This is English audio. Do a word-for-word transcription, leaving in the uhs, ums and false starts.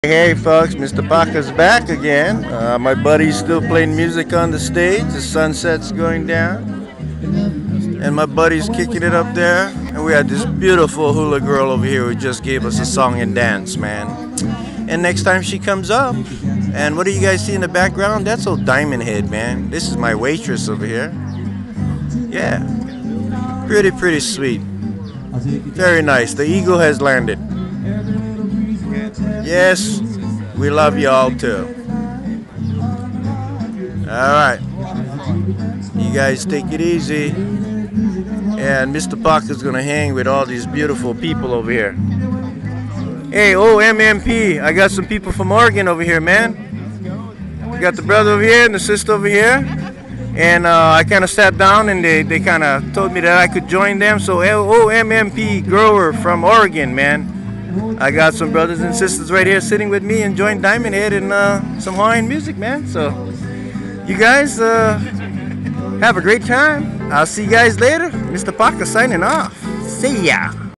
Hey folks, Mister Baca's back again. Uh, my buddy's still playing music on the stage. The sunset's going down. And my buddy's kicking it up there. And we had this beautiful hula girl over here who just gave us a song and dance, man. And next time she comes up, and what do you guys see in the background? That's old Diamond Head, man. This is my waitress over here. Yeah. Pretty, pretty sweet. Very nice. The eagle has landed. Yes, we love you all too. Alright. You guys take it easy. And Mister Baca's gonna hang with all these beautiful people over here. Hey, oh, M M P, I got some people from Oregon over here, man. We got the brother over here and the sister over here. And uh, I kind of sat down and they, they kind of told me that I could join them. So, oh, M M P grower from Oregon, man. I got some brothers and sisters right here sitting with me enjoying Diamond Head and uh, some Hawaiian music, man. So, you guys uh, have a great time. I'll see you guys later. Mister Baca signing off. See ya.